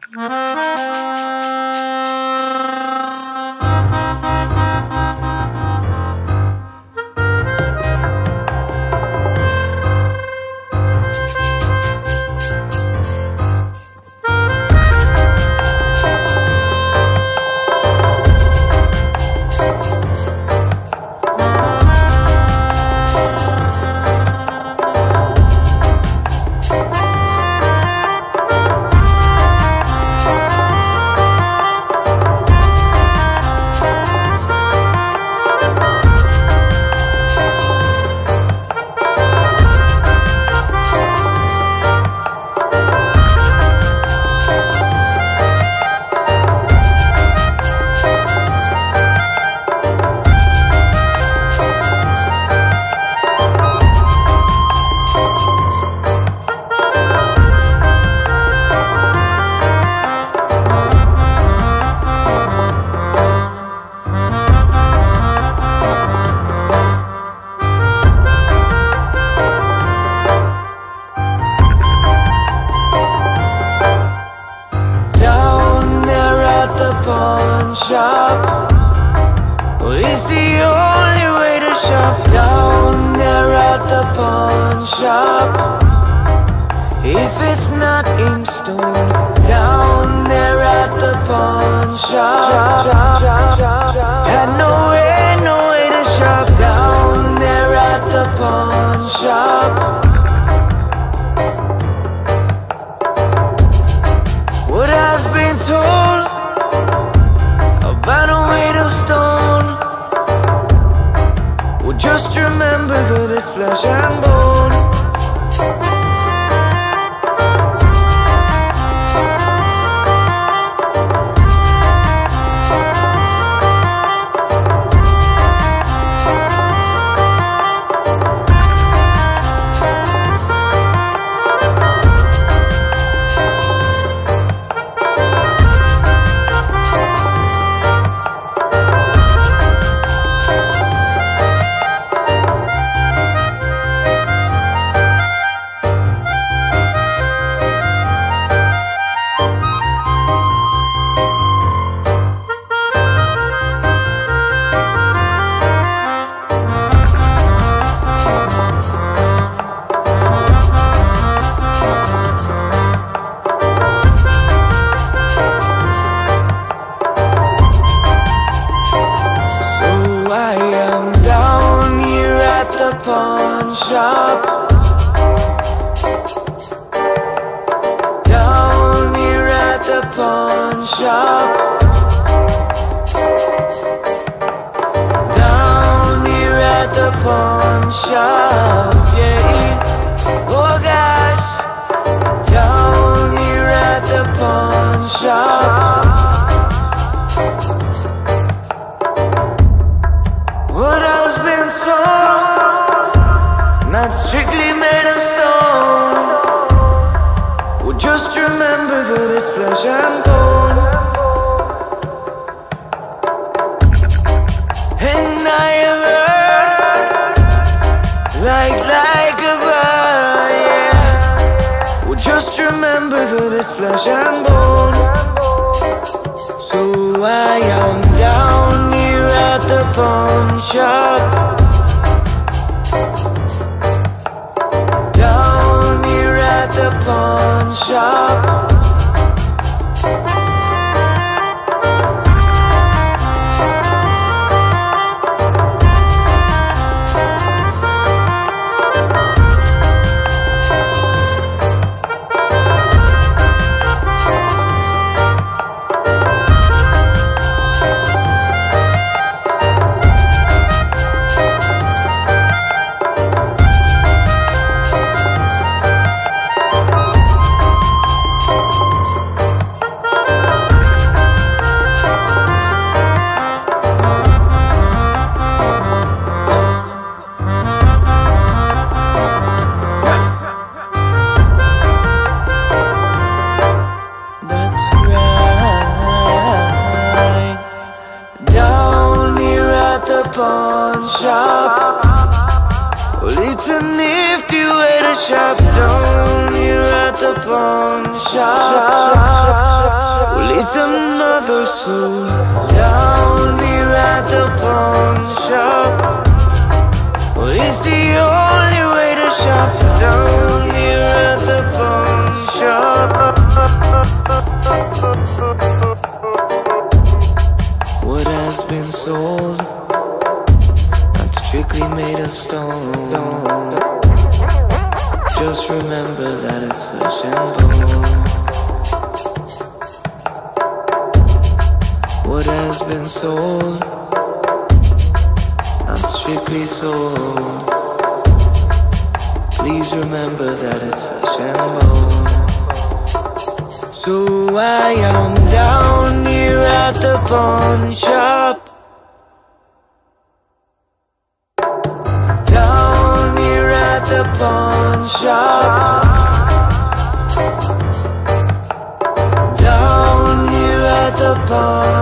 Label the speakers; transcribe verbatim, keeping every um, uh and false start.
Speaker 1: Pawn shop. Well, it's the only way to shop down there at the pawn shop. If it's not in stone, down there at the pawn shop. Had no way, no way to shop down there at the pawn shop. What has been told about a weight of stone, well, just remember that it's flesh and bone. Pawn shop, down here at the pawn shop, down here at the pawn shop, yeah. Oh gosh, down here at the pawn shop. What has been sold, not strictly made of stone, well, just remember that it's flesh and bone. And I have heard, like, like a bird, yeah. Well, just remember that it's flesh and bone. So I am down here at the pawn shop, the pawn shop. Pawn shop, well, it's a nifty way to shop down here at the pawn shop. needs another soul. Down here at the pawn shop. Well, it's the only way to shop. Down here at the pawn shop. What has been sold, not strictly made of stone. Just remember that it's flesh and bone. What has been sold, not strictly sold. Please remember that it's flesh and bone. So I am down here at the pawn shop. Down here at the pawn shop. Down here at the pawn